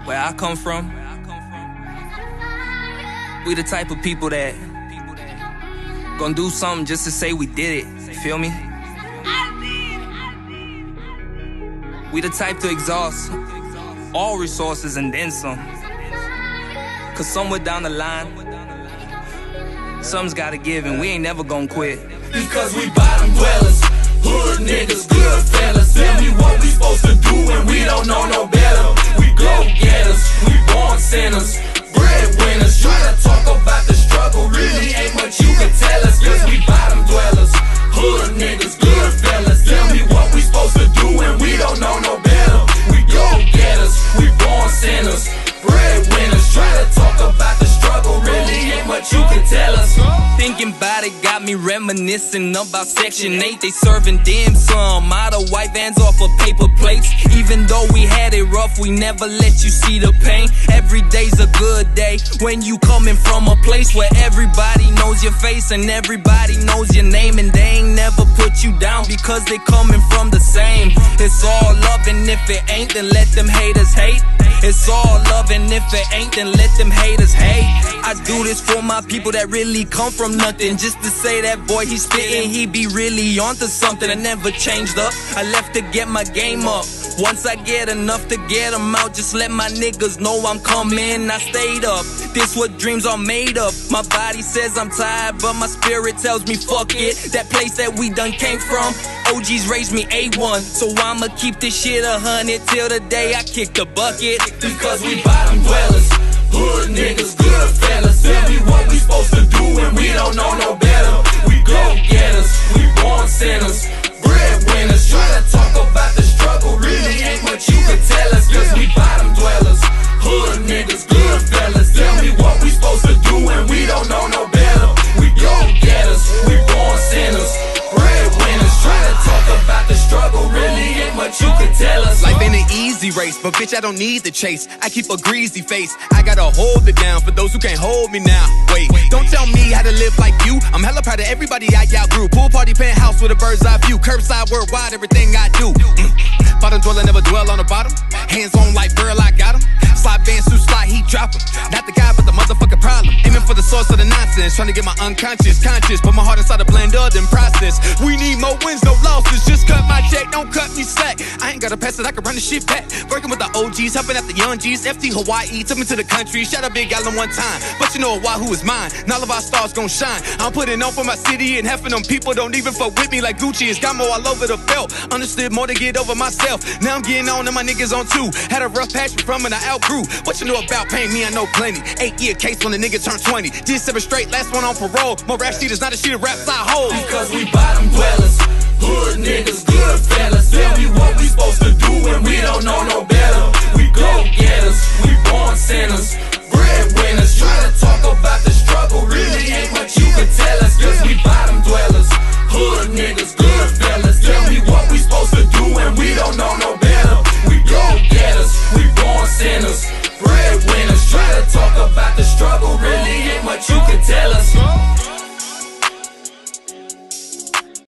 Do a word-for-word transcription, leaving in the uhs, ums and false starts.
Where I come from, we the type of people that gonna do something just to say we did it, you feel me? We the type to exhaust all resources and then some. Cause somewhere down the line, something's gotta give and we ain't never gonna quit. Because we bottom dwellers, hood niggas, good fellas. Tell me what we supposed to do and we don't know no better. We go-getters, we born sinners, breadwinners. Try to talk about the struggle, really ain't much you can tell us. Cause we bottom dwellers, hood niggas, good fellas. Tell me what we supposed to do and we don't know no better. We go-getters, we born sinners, breadwinners. Try to talk about the struggle, really ain't much you can tell us. Thinking about it got me reminiscing about Section eight. They serving dim sum out of white vans off of paper plates. Even though we had it rough, we never let you see the pain. Every day's a good day when you coming from a place where everybody knows your face and everybody knows your name, and they ain't never put you down because they coming from the same. It's all love, and if it ain't, then let them haters hate. It's all love, and if it ain't, then let them haters hate. I do this for my people that really come from nothing, just to say that boy he spittin', he be really onto something. I never changed up, I left to get my game up. Once I get enough to get them out, just let my niggas know I'm coming. I stayed up, this what dreams are made of. My body says I'm tired, but my spirit tells me fuck it. That place that we done came from, O Gs raised me A one, so I'ma keep this shit a hundred till the day I kick the bucket. Because we bottom dwellers, hood niggas, good fellas. Tell me what we supposed to do and we don't know no better. We go-getters, we born sinners, breadwinners. Try to talk about the struggle, really ain't much you can tell us. Cause we bottom dwellers, hood niggas, good fellas. Tell me what we supposed to do and we don't know no better. We go-getters, we born sinners, breadwinners. Try to talk about the struggle, really ain't much you can tell us. Life ain't an easy race, but bitch, I don't need the chase. I keep a greasy face, I gotta hold it down for those who can't hold me now. Wait, don't tell me how to live like you. I'm hella proud of everybody I outgrew. Pool party penthouse with a bird's eye view. Curbside worldwide, everything I do. mm. Bottom dweller, never dwell on the bottom. Hands on like girl, I got him. Slide band, suit slide, heat drop him. Not the guy, but the motherfucking problem. Aiming for the source of the nonsense, trying to get my unconscious conscious. Put my heart inside a blender, then process. We need more wins, no losses. Just cut my check, don't cut me slack. I ain't gotta pass it, I can run the shit back. Working with the O Gs, helping out the young Gs. F T Hawaii, took me to the country. Shot a Big Island one time, but you know Wahoo is mine. And all of our stars gon' shine. I'm putting on for my city, and half of them people don't even fuck with me like Gucci. It's Gamo all over the belt. Understood more to get over myself. Now I'm getting on and my niggas on too. Had a rough patch from and I outgrew. What you know about pain? Me, I know plenty. Eight year case when the nigga turned twenty. Did seven straight, last one on parole. My rap sheet is not a sheet of raps I hold. Because we bottom dwellers, hood niggas, good fellas. Tell me what we supposed to do and we don't know no better. We go-getters, we born sinners,